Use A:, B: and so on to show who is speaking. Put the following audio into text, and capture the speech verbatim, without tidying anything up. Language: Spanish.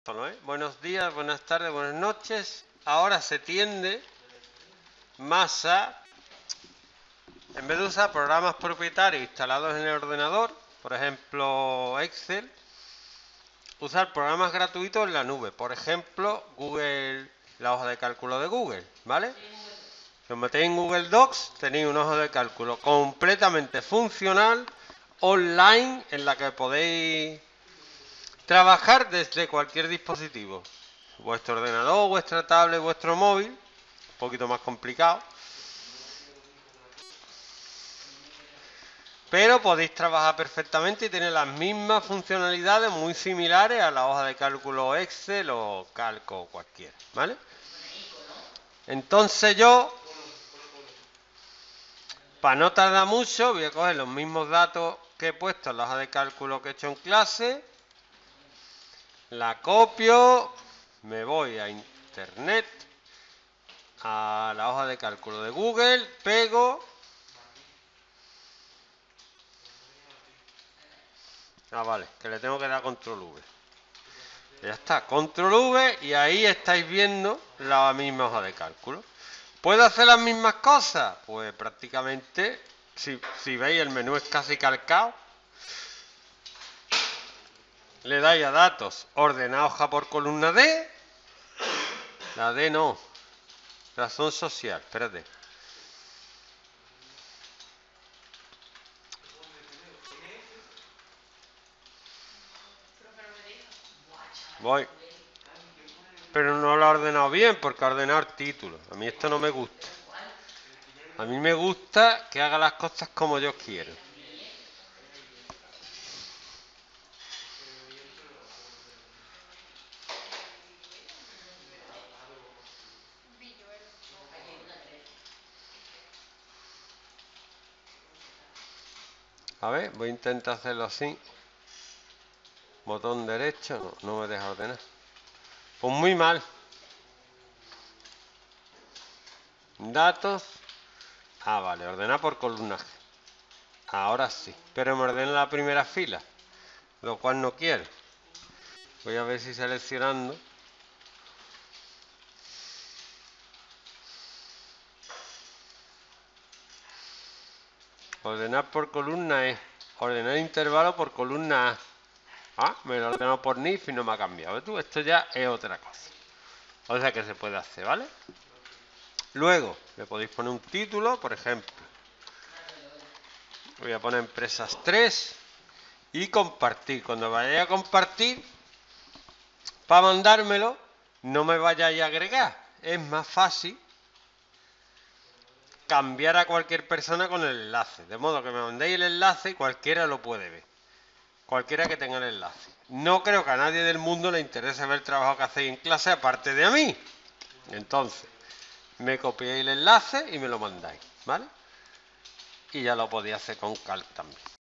A: ¿No, eh? Buenos días, buenas tardes, buenas noches. Ahora se tiende más a, en vez de usar programas propietarios instalados en el ordenador, por ejemplo Excel, usar programas gratuitos en la nube. Por ejemplo, Google, la hoja de cálculo de Google, ¿vale? Si os metéis en Google Docs, tenéis una hoja de cálculo completamente funcional, online, en la que podéis trabajar desde cualquier dispositivo. Vuestro ordenador, vuestra tablet, vuestro móvil, un poquito más complicado. Pero podéis trabajar perfectamente y tener las mismas funcionalidades muy similares a la hoja de cálculo Excel o Calco o cualquiera, ¿vale? Entonces yo, para no tardar mucho, voy a coger los mismos datos que he puesto en la hoja de cálculo que he hecho en clase, la copio, me voy a internet, a la hoja de cálculo de Google, pego. Ah, vale, que le tengo que dar control V. Ya está, control V y ahí estáis viendo la misma hoja de cálculo. ¿Puedo hacer las mismas cosas? Pues prácticamente, si, si veis, el menú es casi calcado. Le dais a datos, ordena hoja por columna D. La D no, razón social, espérate. Voy. Pero no lo ha ordenado bien porque ha ordenado el título. A mí esto no me gusta. A mí me gusta que haga las cosas como yo quiero. A ver, voy a intentar hacerlo así. Botón derecho, no, no me deja ordenar. Pues muy mal. Datos. Ah, vale, ordenar por columnas. Ahora sí, pero me ordena la primera fila, lo cual no quiero. Voy a ver si seleccionando. Ordenar por columna es ordenar intervalo por columna A. Ah, me lo he ordenado por N I F y no me ha cambiado. ¿Tú? Esto ya es otra cosa. O sea que se puede hacer, ¿vale? Luego, le podéis poner un título, por ejemplo. Voy a poner empresas tres y compartir. Cuando vayáis a compartir, para mandármelo, no me vayáis a agregar. Es más fácil cambiar a cualquier persona con el enlace. De modo que me mandéis el enlace y cualquiera lo puede ver. Cualquiera que tenga el enlace. No creo que a nadie del mundo le interese ver el trabajo que hacéis en clase aparte de a mí. Entonces, me copiáis el enlace y me lo mandáis, ¿vale? Y ya lo podéis hacer con Calc también.